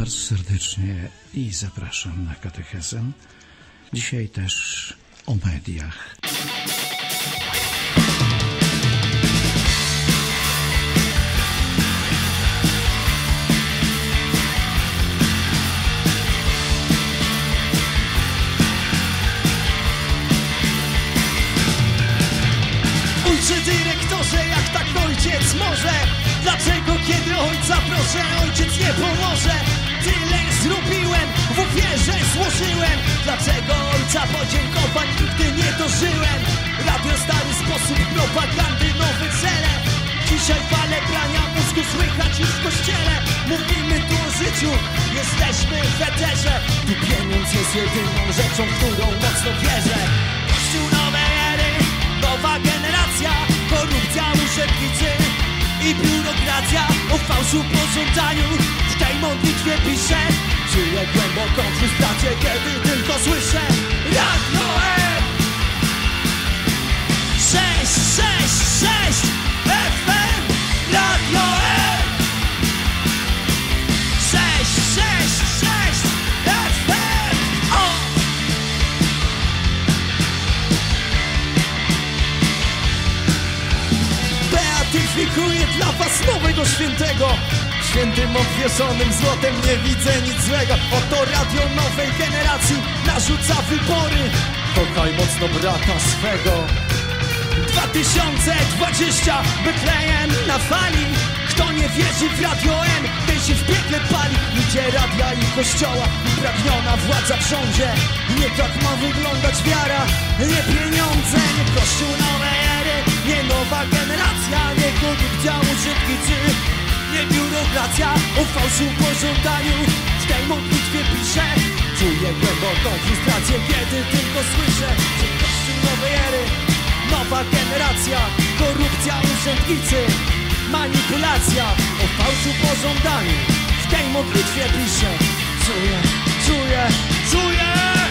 bardzo serdecznie i zapraszam na katechezę. Dzisiaj też o mediach. Ojcze dyrektorze, jak tak ojciec może? Dlaczego kiedy ojca proszę, ojciec nie pomoże? Tyle zrobiłem, w ofierze złożyłem. Dlaczego ojca podziękowań nigdy nie dożyłem? Radio stary sposób propagandy, nowe cele. Dzisiaj fale grania mózgu słychać już w kościele. Mówimy tu o życiu, jesteśmy w eterze. Tu pieniądz jest jedyną rzeczą, w którą mocno wierzę. Kościół nowej ery, nowa generacja, korupcja, urzędnicy i biurokracja. O fałszu, pożądaniu w tej modlitwie piszę. Czuję głęboką frustrację, kiedy tylko słyszę Radio M 666 FM. Radio M 666 FM. O! Beatyfikuję dla was nowego świętego. Świętym obwieszonym złotem nie widzę nic złego. Oto radio nowej generacji narzuca wybory. Kochaj mocno brata swego. 2020 Betlejem na fali. Kto nie wierzy w Radio M, ten się w piekle pali. Ludzie radia i kościoła, upragniona władza w rządzie. Nie tak ma wyglądać wiara, nie pieniądze, nie kościół nowej ery, nie nowa generacja, nie korupcja, urzędnicy, nie biurokracja. O fałszu, pożądaniu w tej modlitwie piszę. Czuję głęboką frustrację, kiedy tylko słyszę, że kościół nowej ery, nowa generacja, korupcja, urzędnicy, manipulacja. O fałszu, pożądaniu w tej modlitwie piszę. Czuję, czuję, czuję.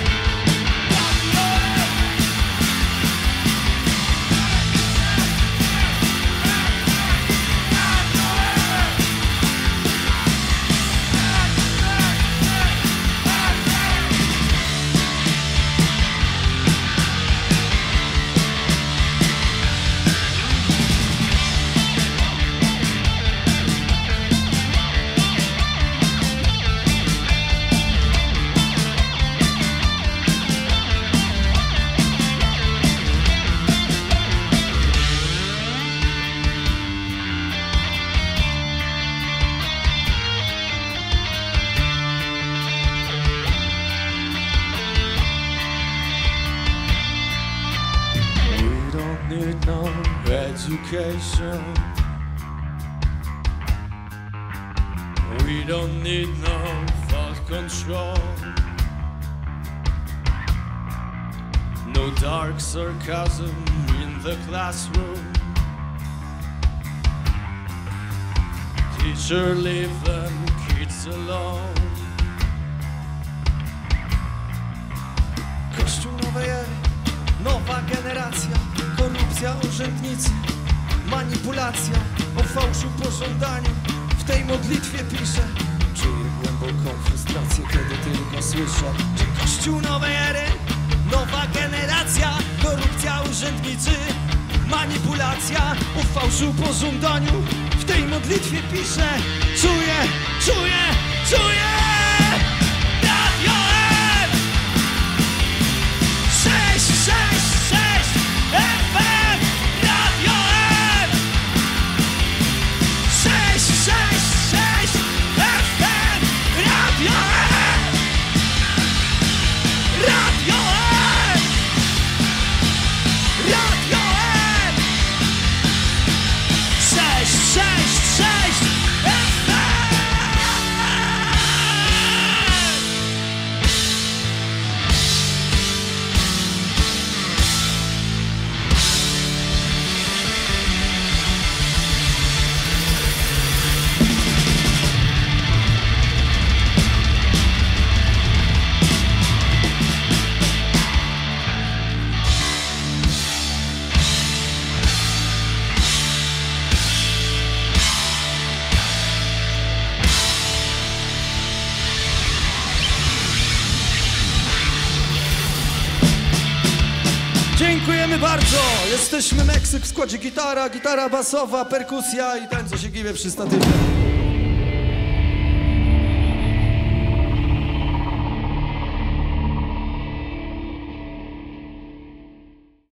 Education. We don't need no thought control. No dark sarcasm in the classroom. Teacher, leave them kids alone. Kościół nowej ery, nowa generacja, korupcja, urzędnicy, manipulacja. O fałszu, pożądaniu w tej modlitwie piszę. Czuję głęboką frustrację, kiedy tylko słyszę, że kościół nowej ery, nowa generacja, korupcja, urzędnicy, manipulacja. O fałszu, pożądaniu w tej modlitwie piszę. Czuję, czuję, czuję. Radio M 666 FM. Radio M 666 FM. Radio M. Radio M. Radio M 666 FM. Dziękujemy bardzo! Jesteśmy Meksyk w składzie gitara, gitara basowa, perkusja i ten, co się giwie przy statywie.